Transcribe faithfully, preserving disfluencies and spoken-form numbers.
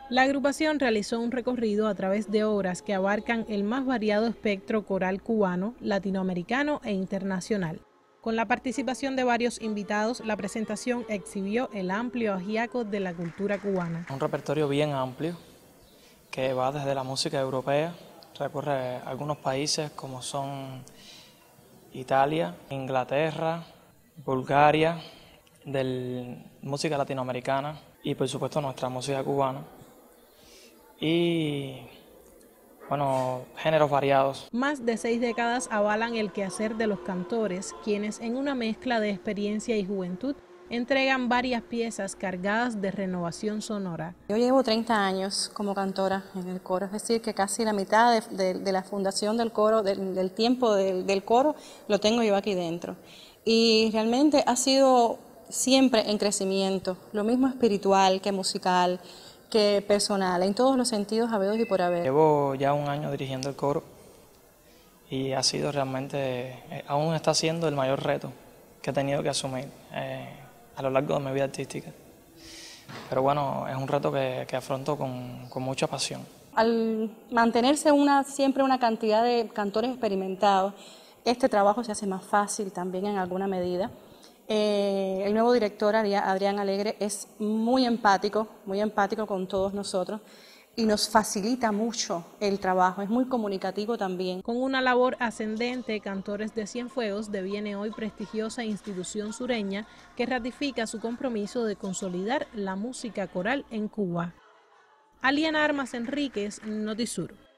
La agrupación realizó un recorrido a través de obras que abarcan el más variado espectro coral cubano, latinoamericano e internacional. Con la participación de varios invitados, la presentación exhibió el amplio ajiaco de la cultura cubana. Un repertorio bien amplio que va desde la música europea, recorre algunos países como son Italia, Inglaterra, Bulgaria, de música latinoamericana y por supuesto nuestra música cubana. Y bueno, géneros variados. Más de seis décadas avalan el quehacer de los cantores, quienes en una mezcla de experiencia y juventud entregan varias piezas cargadas de renovación sonora. Yo llevo treinta años como cantora en el coro, es decir, que casi la mitad de, de, de la fundación del coro, del, del tiempo del, del coro, lo tengo yo aquí dentro. Y realmente ha sido siempre en crecimiento, lo mismo espiritual que musical, que personal, en todos los sentidos habidos y por haber. Llevo ya un año dirigiendo el coro y ha sido realmente, eh, aún está siendo el mayor reto que he tenido que asumir eh, a lo largo de mi vida artística. Pero bueno, es un reto que, que afronto con, con mucha pasión. Al mantenerse una, siempre una cantidad de cantores experimentados, este trabajo se hace más fácil también en alguna medida. Eh, el nuevo director, Adrián Alegre, es muy empático, muy empático con todos nosotros y nos facilita mucho el trabajo, es muy comunicativo también. Con una labor ascendente, Cantores de Cienfuegos deviene hoy prestigiosa institución sureña que ratifica su compromiso de consolidar la música coral en Cuba. Aliana Armas Enríquez, Notisur.